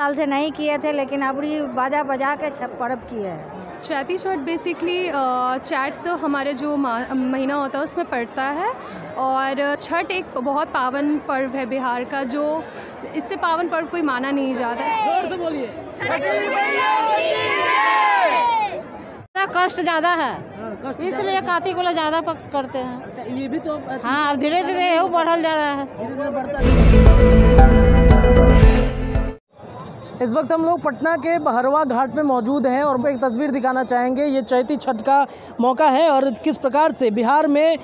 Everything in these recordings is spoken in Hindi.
साल से नहीं किए थे, लेकिन अब बाजा बजा के पर्व किए हैं। चैती छठ बेसिकली चैत तो हमारे जो महीना होता है उसमें पड़ता है, और छठ एक बहुत पावन पर्व है बिहार का, जो इससे पावन पर्व कोई माना नहीं जाता है। जोर से बोलिए। कष्ट ज़्यादा है, इसलिए कार्तिक वाला ज़्यादा करते हैं। अच्छा, ये भी तो हाँ, अब धीरे धीरे ये बढ़ल जा रहा है। धीरे-धीरे बढ़ता। इस वक्त हम लोग पटना के बहरवा घाट में मौजूद हैं और एक तस्वीर दिखाना चाहेंगे। ये चैती छठ का मौका है और किस प्रकार से बिहार में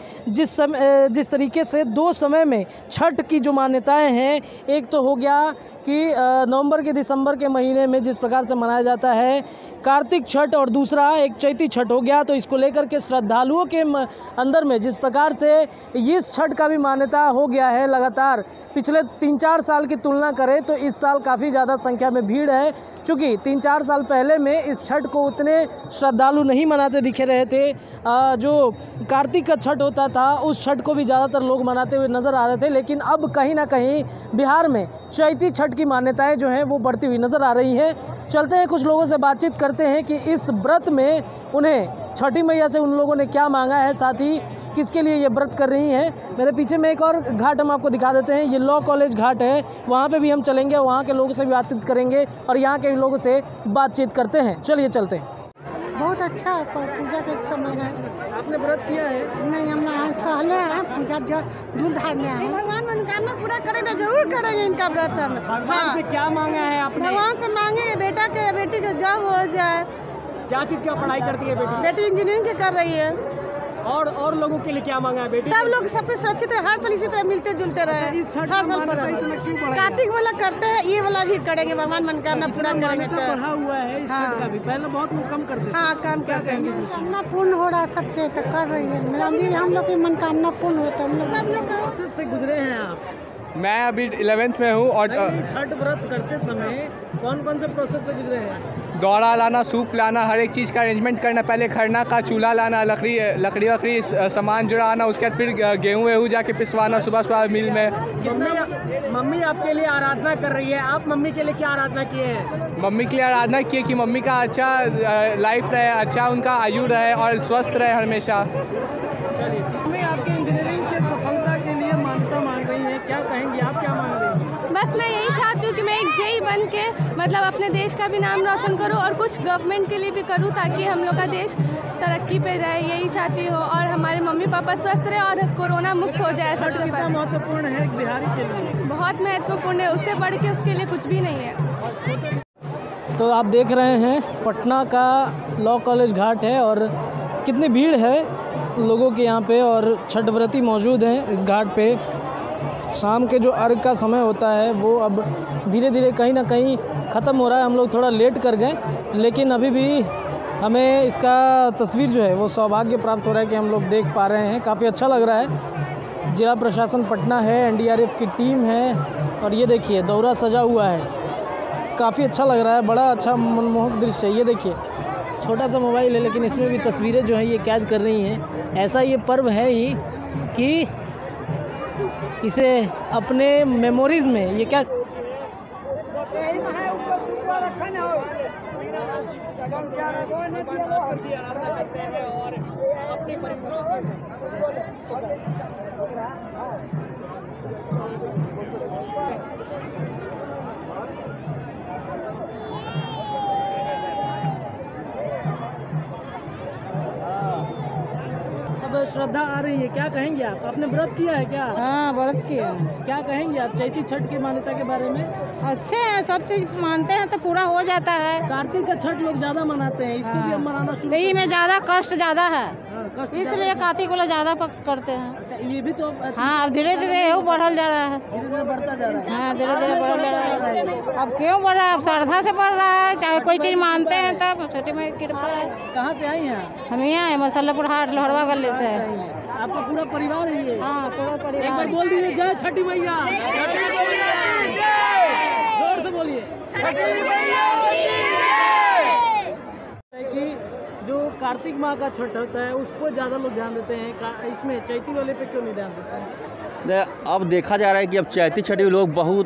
जिस तरीके से दो समय में छठ की जो मान्यताएं हैं, एक तो हो गया कि नवंबर के दिसंबर के महीने में जिस प्रकार से मनाया जाता है कार्तिक छठ, और दूसरा एक चैती छठ हो गया। तो इसको लेकर के श्रद्धालुओं के अंदर में जिस प्रकार से इस छठ का भी मान्यता हो गया है, लगातार पिछले 3-4 साल की तुलना करें तो इस साल काफ़ी ज़्यादा संख्या में भीड़ है। चूँकि 3-4 साल पहले में इस छठ को उतने श्रद्धालु नहीं मनाते दिखे रहे थे। जो कार्तिक का छठ होता था उस छठ को भी ज़्यादातर लोग मनाते हुए नज़र आ रहे थे, लेकिन अब कहीं ना कहीं बिहार में चैती छठ की मान्यताएं जो हैं वो बढ़ती हुई नज़र आ रही हैं। चलते हैं, कुछ लोगों से बातचीत करते हैं कि इस व्रत में उन्हें छठी मैया से उन लोगों ने क्या मांगा है, साथ ही किसके लिए ये व्रत कर रही हैं। मेरे पीछे में एक और घाट हम आपको दिखा देते हैं, ये लॉ कॉलेज घाट है, वहाँ पे भी हम चलेंगे, वहाँ के लोगों से भी बातचीत करेंगे और यहाँ के लोगों से बातचीत करते हैं। चलिए चलते हैं। बहुत अच्छा पूजा का समय है। आपने व्रत किया है? नहीं, हम सहले हैं, पूजा दूध धारने हैं। भगवान मनोकामना पूरा करेंगे, जरूर करेंगे इनका व्रत हम। भगवान से क्या मांगा है आपने? भगवान से मांगेंगे बेटा के बेटी का जॉब हो जाए। क्या चीज़ का पढ़ाई करती है बेटी? बेटी इंजीनियरिंग के कर रही है। और लोगों के लिए क्या मांगा है बेटी? सब लोग सबको सुरक्षित रहे, हर साल इसी तरह मिलते जुलते रहे। हर साल पर कार्तिक वाला करते हैं, ये वाला भी करेंगे, भगवान मनोकामना पूरा करेंगे। बढ़ा हुआ है इस छठ का भी, पहले बहुत लोग कम करते थे। हाँ, कम करते हैं। मनोकामना पूर्ण हो रहा है सबके, तो कर रही है। मेरा भी हम लोग की मनोकामना पूर्ण होता है। सब लोग से गुजरे हैं आप? मैं अभी 11th में हूँ और छठ व्रत करते समय कौन कौन से प्रोसेस से गुजरे हैं? दौड़ा लाना, सूप लाना, हर एक चीज़ का अरेंजमेंट करना, पहले खरना का चूल्हा लाना, लकड़ी सामान जुड़ाना, उसके बाद फिर गेहूँ वेहूँ जाके पिसवाना सुबह मिल में। मम्मी आपके लिए आराधना कर रही है, आप मम्मी के लिए क्या आराधना किए हैं? मम्मी के लिए आराधना की है कि मम्मी का अच्छा लाइफ रहे, अच्छा उनका आयु रहे और स्वस्थ रहे हमेशा। मम्मी आपके इंजीनियरिंग के सफलता के लिए मान्यता मांग रही है, क्या कहेंगी आप, क्या मांग रही हैं? बस मैं यही चाहती हूँ कि मैं एक जेई बन के मतलब अपने देश का भी नाम रोशन करूँ और कुछ गवर्नमेंट के लिए भी करूँ, ताकि हम लोग का देश तरक्की पे रहे, यही चाहती हूँ। और हमारे मम्मी पापा स्वस्थ रहे और कोरोना मुक्त हो जाए। सबसे कितना महत्वपूर्ण है बिहारी के लिए? बहुत महत्वपूर्ण है, उससे बढ़ के उसके लिए कुछ भी नहीं है। तो आप देख रहे हैं पटना का लॉ कॉलेज घाट है और कितनी भीड़ है लोगों के यहाँ पे, और छठ व्रती मौजूद हैं इस घाट पे। शाम के जो अर्घ का समय होता है वो अब धीरे धीरे कहीं ना कहीं ख़त्म हो रहा है। हम लोग थोड़ा लेट कर गए, लेकिन अभी भी हमें इसका तस्वीर जो है वो सौभाग्य प्राप्त हो रहा है कि हम लोग देख पा रहे हैं। काफ़ी अच्छा लग रहा है। जिला प्रशासन पटना है, NDRF की टीम है और ये देखिए दौरा सजा हुआ है, काफ़ी अच्छा लग रहा है, बड़ा अच्छा मनमोहक दृश्य है। ये देखिए छोटा सा मोबाइल है, लेकिन इसमें भी तस्वीरें जो हैं ये कैद कर रही हैं। ऐसा ये पर्व है ही कि इसे अपने मेमोरीज में ये क्या श्रद्धा आ रही है, क्या कहेंगे आप? आपने व्रत किया है क्या? हाँ, व्रत किया है। क्या कहेंगे आप चैती छठ की मान्यता के बारे में? अच्छे हैं, सब चीज मानते हैं तो पूरा हो जाता है। कार्तिक का छठ लोग ज्यादा मनाते हैं, इसको भी हम मनाना शुरू। नहीं, में ज्यादा कष्ट ज्यादा है, इसलिए कार्तिक वाला ज़्यादा करते हैं। अच्छा, ये भी तो हाँ, अब धीरे धीरे ये बढ़ल जा रहा है। धीरे धीरे बढ़ता जा रहा है। हाँ, धीरे धीरे बढ़ल जा रहा है। अब क्यों बढ़ रहा है? अब श्रद्धा से बढ़ रहा है, चाहे कोई चीज़ मानते हैं तब छोटी में कृपा है। कहाँ से आई हैं? हम यहाँ हैं मसल्लापुर हाट लोहरवा गली से। आपका पूरा परिवार है ये? हाँ, पूरा एक परिवार। बार बोल दीजिए जय छठी मैया। जोर से बोलिए। कि जो कार्तिक माह का छठ होता है उसको ज़्यादा लोग ध्यान देते हैं, इसमें चैती वाले पे क्यों नहीं ध्यान देते हैं? अब देखा जा रहा है कि अब चैती छठी लोग बहुत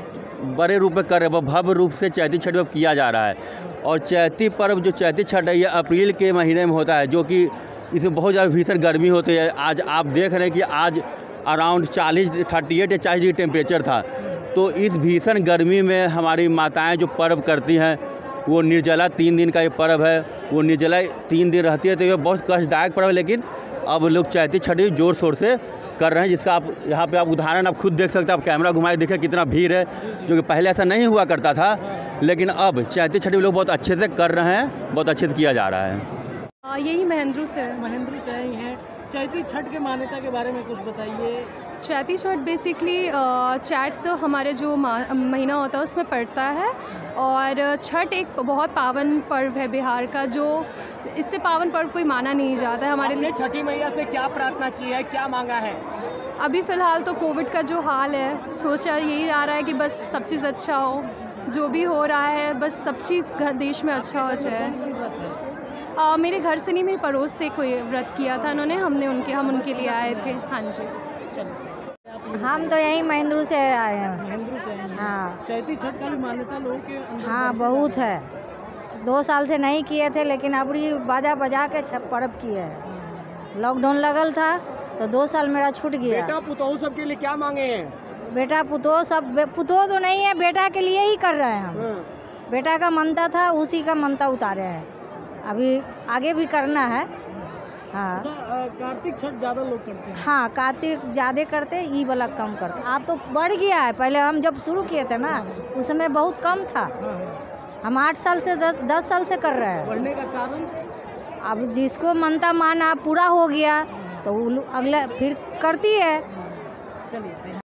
बड़े रूप में कर रहे हैं, भव्य रूप से चैती छठ अब किया जा रहा है। और चैती पर्व जो चैती छठ है ये अप्रैल के महीने में होता है, जो कि इसमें बहुत ज़्यादा भीषण गर्मी होती है। आज आप देख रहे हैं कि आज अराउंड 38 या 40 डिग्री टेम्परेचर था। तो इस भीषण गर्मी में हमारी माताएं जो पर्व करती हैं वो निर्जला 3 दिन का ये पर्व है, वो निर्जला 3 दिन रहती है। तो ये बहुत कष्टदायक पर्व है, लेकिन अब लोग चैती छठ ज़ोर शोर से कर रहे हैं, जिसका आप यहाँ पे आप उदाहरण आप खुद देख सकते हैं। आप कैमरा घुमाए देखें कितना भीड़ है, जो कि पहले ऐसा नहीं हुआ करता था, लेकिन अब चैती छठ लोग बहुत अच्छे से कर रहे हैं, बहुत अच्छे से किया जा रहा है। यही महेंद्र से ही हैं। चैती छठ के मान्यता के बारे में कुछ बताइए। चैती छठ बेसिकली चैत तो हमारे जो महीना होता है उसमें पड़ता है, और छठ एक बहुत पावन पर्व है बिहार का, जो इससे पावन पर्व कोई माना नहीं जाता है हमारे लिए। छठी मैया से क्या प्रार्थना की है, क्या मांगा है? अभी फ़िलहाल तो कोविड का जो हाल है, सोचा यही आ रहा है कि बस सब चीज़ अच्छा हो, जो भी हो रहा है बस सब चीज़ देश में अच्छा हो जाए। मेरे घर से नहीं, मेरे पड़ोस से कोई व्रत किया था उन्होंने, हम उनके लिए आए थे। हाँ जी, हम तो यहीं महेंद्र से आए हैं। महेंद्र से हैं। हाँ, चैती छठ का भी मान्यता लोगों के अंदर हाँ बहुत है। 2 साल से नहीं किए थे, लेकिन अब ये बाजा बजा के पर्व किए हैं। लॉकडाउन लगल था तो 2 साल मेरा छूट गया। बेटा पुतोहू सबके लिए क्या मांगे हैं? बेटा पुतोह सब, पुतोह तो नहीं है, बेटा के लिए ही कर रहे हैं हम। बेटा का मनता था, उसी का मनता उतारे हैं, अभी आगे भी करना है। हाँ, कार्तिक छठ ज़्यादा लोग करते हैं। हाँ कार्तिक ज़्यादा करते, ई वाला कम करते। अब तो बढ़ गया है, पहले हम जब शुरू किए थे ना उस समय बहुत कम था। हम 8 साल से 10 साल से कर रहे हैं। बढ़ने का कारण अब जिसको मनता माना पूरा हो गया तो अगला फिर करती है। चलिए।